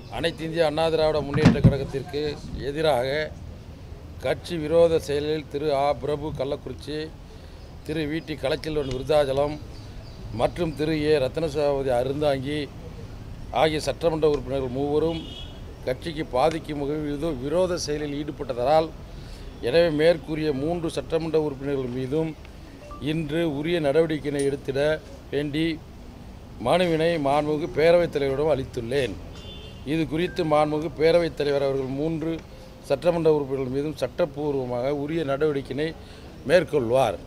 அனைத்து இந்திய அண்ணா திராவிட முன்னேற்ற கழகத்திற்கு எதிராக கட்சி விரோத செயலில் திரு ஆ. பிரபு கள்ளக்குறிச்சி, திரு வி.டி. கலைச்செல்வன் விருத்தாச்சலம் மற்றும் திரு ஏ. ரத்னசாவதி அருந்தாங்கி ஆகிய சட்டமன்ற உறுப்பினர்கள் மூவரும் கட்சிக்கு பாதிக்கும் வகையில் விரோத செயலில் ஈடுபட்டதால், எனவே மேற்கூறிய 3 சட்டமன்ற உறுப்பினர்கள் மீதும் இன்று உரிய நடவடிக்கையினை எடுத்திட வேண்டி மனுவினை மாண்புமிகு பேரவைத் தலைவரிடம் அளித்துள்ளேன். இது குறித்து மாண்புமிகு பேரவைத் தலைவர் அவர்கள் 3 சட்டமன்ற உறுப்பினர்கள் மீதும் சட்டப்பூர்வமாக உரிய நடவடிக்கையினை மேற்கொள்வார்.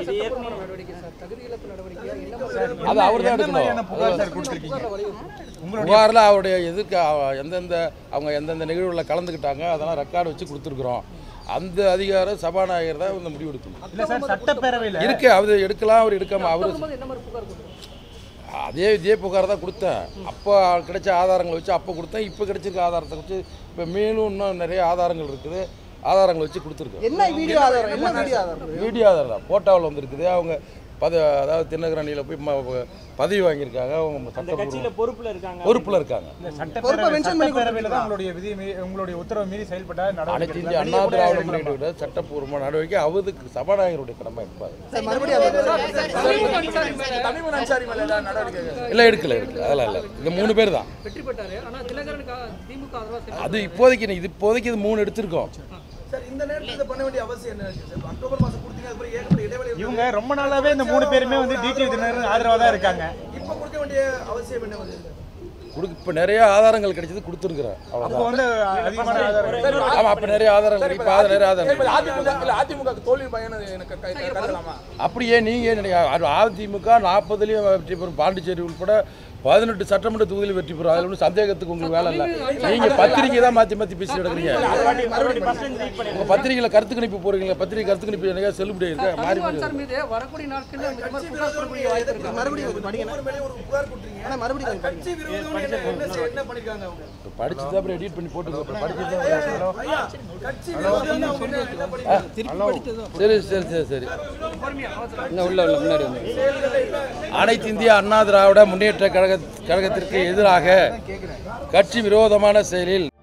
அது அவர் தான் எடுக்கணும். புகாரில் அவருடைய எதுக்கு அவங்க எந்தெந்த நிகழ்வுகளில் கலந்துக்கிட்டாங்க அதெல்லாம் ரெக்கார்டு வச்சு கொடுத்துருக்குறோம். அந்த அதிகாரம் சபாநாயகர் தான் இந்த முடிவு எடுக்கணும். சட்டப்பேரவையில் இருக்கு, அவர் எடுக்கலாம், அவர் எடுக்காம அவர் இதே புகார் தான் கொடுத்தேன். அப்போ கிடைச்ச ஆதாரங்களை வச்சு அப்போ கொடுத்தேன். இப்போ கிடைச்சிருக்க ஆதாரத்தை வச்சு இப்போ மேலும் இன்னும் நிறைய ஆதாரங்கள் இருக்குது. ஆதாரங்கள் வச்சு கொடுத்துருக்கோம். என்ன வீடியோ ஆதாரம்? வீடியோ ஆதாரம் தான் போட்டோவில் வந்துருக்குது. அவங்க அதாவது தினகரணியில் போய் பதவி வாங்கியிருக்காங்க. அவங்க சட்ட பொறுப்பில் இருக்காங்க. உங்களுடைய உத்தரவு மீறி செயல்பட்ட அனைத்து இந்திய அண்ணா திராவிட முன்னேற்ற சட்டப்பூர்வமான நடவடிக்கை அவருக்கு சபாநாயகருடைய கடமை இருப்பார். இல்லை எடுக்கல அதெல்லாம் இல்லை. இந்த 3 பேர் தான். அது இப்போதைக்கு இது 3 எடுத்திருக்கோம். இவங்க ரொம்ப நாளாவே இந்த 3 பேருமே வந்து டிடிவி தினகரன் ஆதரவா தான் இருக்காங்க. இப்போ நிறைய ஆதாரங்கள் கிடைச்சது கொடுத்துருக்குறேன். வந்து அதிகமான ஆதாரங்கள். ஆமாம், அப்போ நிறைய ஆதாரங்கள். இப்போ நிறைய ஆதாரங்கள். அதிமுக தோல்வி பயணம் எனக்கு அப்படியே நீங்கள் அதிமுக 40லையும் வெற்றி பெறும். பாண்டிச்சேரி உட்பட 18 சட்டமன்ற தொகுதியில் வெற்றி பெறும். அதில் ஒன்றும் சந்தேகத்துக்கு உங்களுக்கு வேலை இல்லை. நீங்கள் பத்திரிகை தான் மாற்றி பேசி எடுக்கிறீங்க. உங்கள் பத்திரிகையில் கருத்து கணிப்பு போகிறீங்க. பத்திரிகை கருத்து கணிப்பு எனக்கு செல்லுபடியாக இருக்க மாறி படிச்சு தான் அப்புறம் எடிட் பண்ணி போட்டு சரி. அனைத்து இந்திய அண்ணா திராவிட முன்னேற்ற கழகத்திற்கு எதிராக கட்சி விரோதமான செயலில்